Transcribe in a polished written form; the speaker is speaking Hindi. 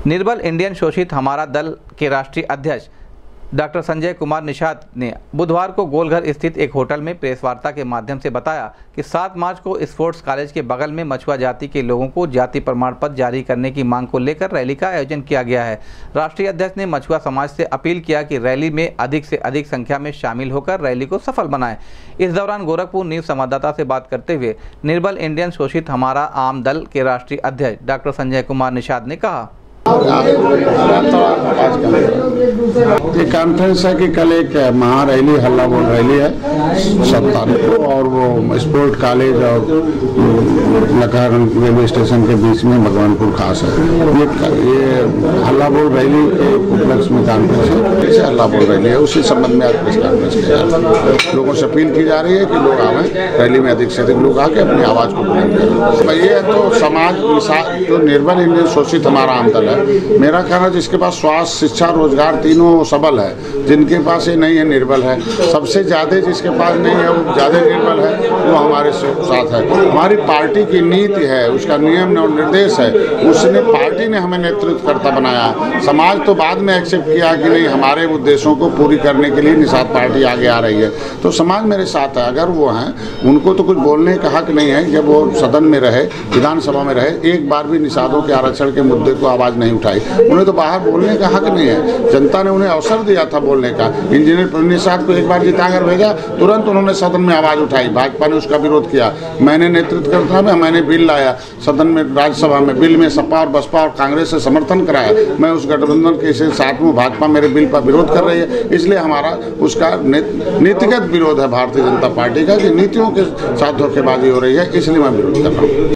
निर्बल इंडियन शोषित हमारा दल के राष्ट्रीय अध्यक्ष डॉक्टर संजय कुमार निषाद ने बुधवार को गोलघर स्थित एक होटल में प्रेस वार्ता के माध्यम से बताया कि 7 मार्च को स्पोर्ट्स कॉलेज के बगल में मछुआ जाति के लोगों को जाति प्रमाण पत्र जारी करने की मांग को लेकर रैली का आयोजन किया गया है। राष्ट्रीय अध्यक्ष ने मछुआ समाज से अपील किया कि रैली में अधिक से अधिक संख्या में शामिल होकर रैली को सफल बनाएं। इस दौरान गोरखपुर न्यूज संवाददाता से बात करते हुए निर्बल इंडियन शोषित हमारा आम दल के राष्ट्रीय अध्यक्ष डॉक्टर संजय कुमार निषाद ने कहा, ये कॉन्फ्रेंस है कि कल एक महा रैली हल्ला बोल रैली है 7 तारीख को, और वो स्पोर्ट कॉलेज और लखनऊ रेलवे स्टेशन के बीच में भगवानपुर खास है। ये हल्ला बोल रैली के उपलक्ष्य में कॉन्फ्रेंस है। ऐसे हल्ला बोल रैली है, उसी संबंध में आज प्रेस कॉन्फ्रेंस किया जा रहा है। लोगों से अपील की जा रही है कि लोग आवें, रैली में अधिक से अधिक लोग आके अपनी आवाज को बुलंद करें। ये तो समाज जो निर्बल इंडियन शोषित हमारा आम दल है, मेरा कहना जिसके पास स्वास्थ्य, शिक्षा, रोजगार तीनों सबल है, जिनके पास ये नहीं है निर्बल है। सबसे ज्यादा जिसके पास नहीं है वो ज्यादा निर्बल है, वो हमारे साथ है। हमारी पार्टी की नीति है, उसका नियम और निर्देश है, उसने पार्टी ने हमें नेतृत्व करता बनाया। समाज तो बाद में एक्सेप्ट किया कि नहीं, हमारे उद्देश्यों को पूरी करने के लिए निषाद पार्टी आगे आ रही है, तो समाज मेरे साथ है। अगर वो हैं, उनको तो कुछ बोलने का हक नहीं है। जब वो सदन में रहे, विधानसभा में रहे, एक बार भी निषादों के आरक्षण के मुद्दे को आवाज नहीं उठाई। उन्हें तो बाहर बोलने का हक नहीं है। जनता ने उन्हें अवसर दिया था बोलने का। इंजीनियर प्रवीण निषाद को एक बार जिताकर भेजा, तुरंत उन्होंने सदन में आवाज उठाई। भाजपा ने उसका विरोध किया। मैंने नेतृत्व करता था, मैंने बिल लाया सदन में, राज्यसभा में। बिल में सपा और बसपा और कांग्रेस से समर्थन कराया। मैं उस गठबंधन के साथ में, भाजपा मेरे बिल पर विरोध कर रही है, इसलिए हमारा उसका नीतिगत विरोध है भारतीय जनता पार्टी का, कि नीतियों के साथ धोखेबाजी हो रही है, इसलिए मैं विरोध कर रहा हूँ।